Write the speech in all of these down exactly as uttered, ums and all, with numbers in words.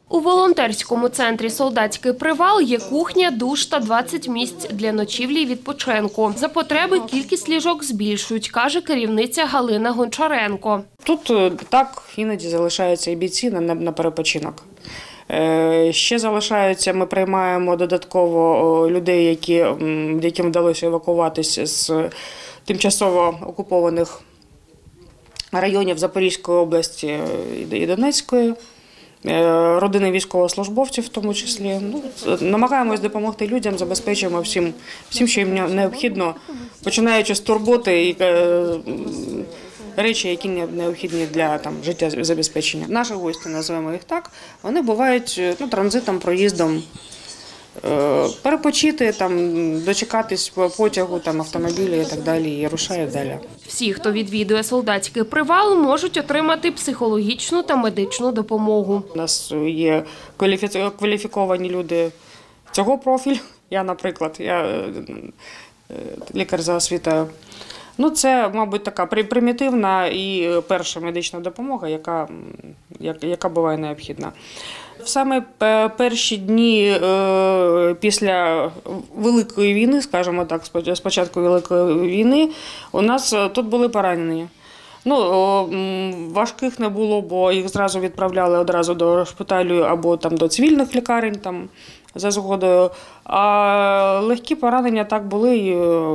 У волонтерському центрі «Солдатський привал» є кухня, душ та двадцять місць для ночівлі й відпочинку. За потреби кількість ліжок збільшують, каже керівниця Галина Гончаренко. Тут так іноді залишаються і бійці на, на перепочинок. Ще залишаються, ми приймаємо додатково людей, які, яким вдалося евакуватися з тимчасово окупованих районів Запорізької області і Донецької, родини військовослужбовців в тому числі. Ну, намагаємось допомогти людям, забезпечуємо всім, всім, що їм необхідно, починаючи з турботи і речі, які необхідні для там, життєзабезпечення. Наші гості, називаємо їх так, вони бувають ну, транзитом, проїздом, перепочити, там, дочекатись потягу, там, автомобілі і так далі, і рушають далі. Всі, хто відвідує «Солдатський привал», можуть отримати психологічну та медичну допомогу. У нас є кваліфіковані люди цього профілю. Я, наприклад, я лікар за освітою. Ну, це, мабуть, така примітивна і перша медична допомога, яка, яка буває необхідна. В саме перші дні після Великої війни, скажімо так, з початку Великої війни, у нас тут були поранені. Ну, важких не було, бо їх зразу відправляли одразу до шпиталю або там, до цивільних лікарень там, за згодою. А легкі поранення так були і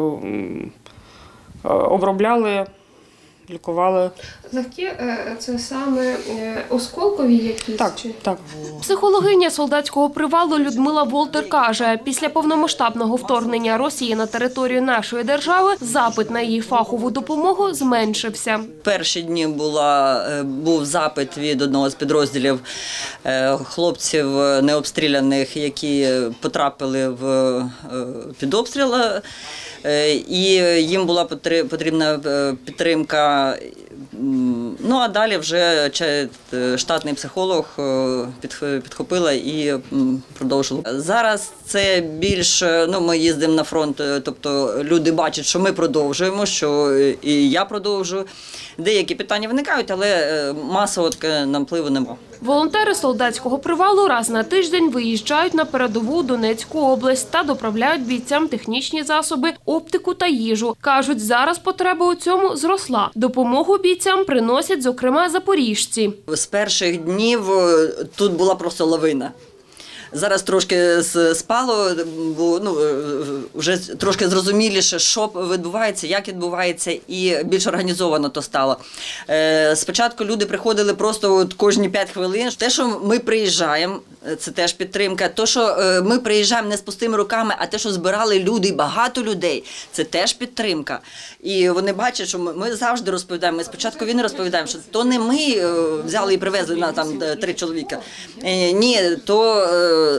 обробляли, лікували. Легкі – це саме осколкові якісь? Так, так. Психологиня «Солдатського привалу» Людмила Волтер каже, після повномасштабного вторгнення Росії на територію нашої держави запит на її фахову допомогу зменшився. Перші дні була, був запит від одного з підрозділів хлопців необстріляних, які потрапили в під обстріл. І їм була потрібна підтримка. Ну, а далі вже штатний психолог підхопила і продовжила. Зараз це більш, ну, ми їздимо на фронт, тобто люди бачать, що ми продовжуємо, що і я продовжую. Деякі питання виникають, але масового напливу немає. Волонтери «Солдатського привалу» раз на тиждень виїжджають на передову Донецьку область та доправляють бійцям технічні засоби, оптику та їжу. Кажуть, зараз потреба у цьому зросла. Допомогу бійцям приносять, зокрема, запоріжці. З перших днів тут була просто лавина. Зараз трошки спало, бо ну, вже трошки зрозуміліше, що відбувається, як відбувається, і більш організовано то стало. Спочатку люди приходили просто от кожні п'ять хвилин. Те, що ми приїжджаємо, це теж підтримка. Те, що ми приїжджаємо не з пустими руками, а те, що збирали люди, багато людей, це теж підтримка. І вони бачать, що ми завжди розповідаємо. Ми спочатку війни розповідаємо, що то не ми взяли і привезли на там три чоловіка. Ні, то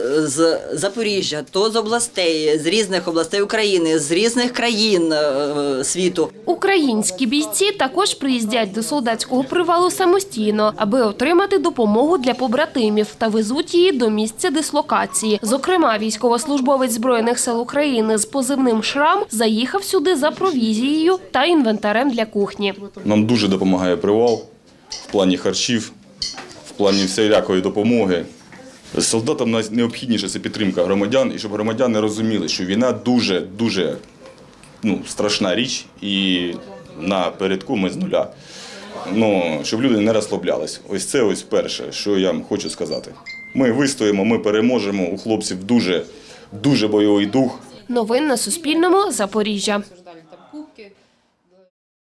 з Запоріжжя, то з областей, з різних областей України, з різних країн світу. Українські бійці також приїздять до «Солдатського привалу» самостійно, аби отримати допомогу для побратимів та везуть її до місця дислокації. Зокрема, військовослужбовець Збройних сил України з позивним «Шрам» заїхав сюди за провізією та інвентарем для кухні. Нам дуже допомагає привал в плані харчів, в плані всілякої допомоги. Солдатам необхідніше – це підтримка громадян, і щоб громадяни розуміли, що війна дуже-дуже ну, страшна річ, і на передку ми з нуля. Ну, щоб люди не розслаблялись. Ось це ось перше, що я хочу сказати. Ми вистоїмо, ми переможемо, у хлопців дуже, дуже бойовий дух. Новин на Суспільному. Запоріжжя.